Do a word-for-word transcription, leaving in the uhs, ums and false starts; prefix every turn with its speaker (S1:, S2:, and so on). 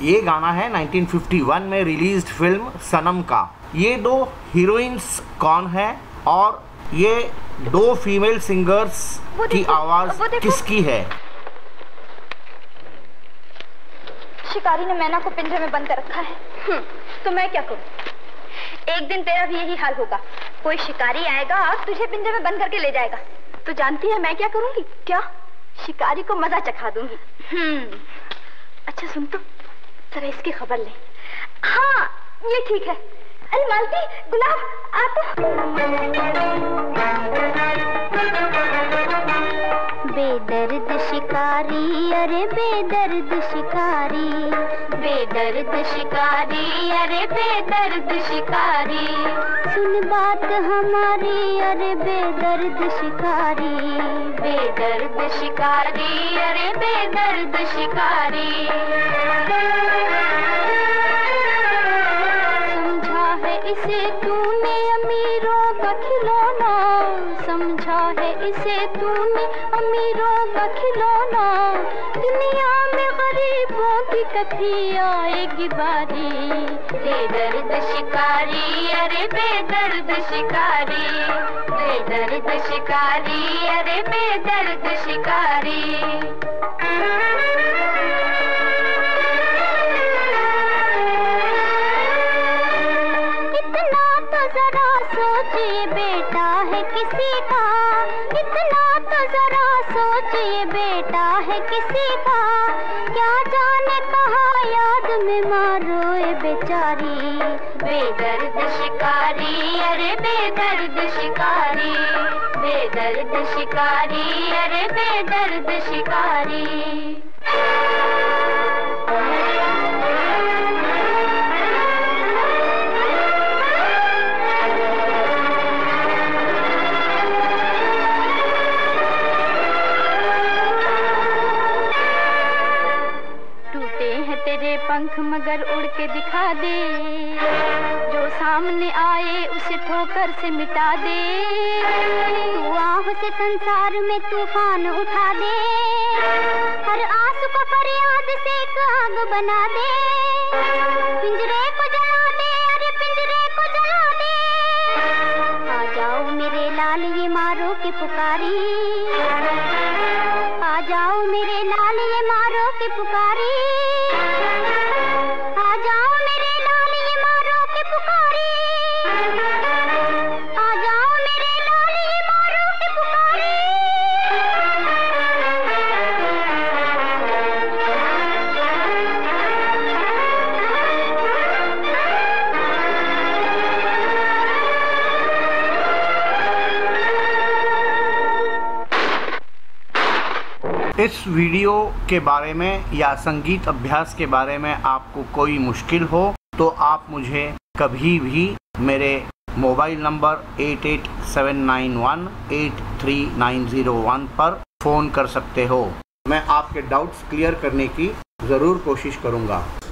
S1: ये गाना है नाइनटीन फिफ्टी वन में रिलीज्ड फिल्म सनम का। ये दो हीरोइंस कौन है और ये दो फीमेल सिंगर्स की आवाज किसकी है?
S2: शिकारी ने मैना को पिंजरे में बंद कर रखा है। तो मैं क्या करूं? एक दिन तेरा भी यही हाल होगा। कोई शिकारी आएगा और तुझे पिंजरे में बंद करके ले जाएगा। तो जानती है मैं क्या करूंगी? क्या? शिकारी को मजा चखा दूंगी। हम्म अच्छा सुन तो, जरा इसकी खबर ले। हाँ ये ठीक है। अरे मालती, गुलाब, आ तो। बेदर्द शिकारी, अरे बेदर्द शिकारी, बेदर्द शिकारी, अरे बेदर्द शिकारी, सुन बात हमारी, अरे बेदर्द शिकारी, बेदर्द शिकारी, अरे बेदर्द शिकारी। समझा है इसे तूने अमीरों का खिलौना, समझा है इसे तूने अमीरों का खिलौना, दुनिया में गरीबों की कभी आएगी बारी। बेदर्द शिकारी, अरे बेदर्द शिकारी, बेदर्द शिकारी, अरे बेदर्द शिकारी। इतना तो जरा सोचिए बेटा है किसी का, इतना तो जरा सोचिए बेटा है किसी का, क्या जाने कहाँ याद में मारोए बेचारी। बेदर्द शिकारी, अरे बेदर्द शिकारी, बेदर्द शिकारी, अरे बेदर्द शिकारी। तेरे पंख मगर उड़ के दिखा दे, जो सामने आए उसे ठोकर से मिटा दे, तू आह से संसार में तूफान उठा दे, हर आंसू को फरियाद से एक आग बना दे, पिंजरे को जला दे, अरे पिंजरे को जला दे। आ जाओ मेरे लाल ये मारो के पुकारी, आ जाओ मेरे लाल ये मारो के पुकारी, आ जाओ मेरे लाल ये मारो के पुकारी, आ जाओ मेरे लाल ये मारो के पुकारी।
S1: इस वीडियो के बारे में या संगीत अभ्यास के बारे में आपको कोई मुश्किल हो तो आप मुझे कभी भी मेरे mobile number eight eight seven nine one eight three nine zero one पर फ़ोन कर सकते हो। मैं आपके डाउट्स क्लियर करने की ज़रूर कोशिश करूँगा।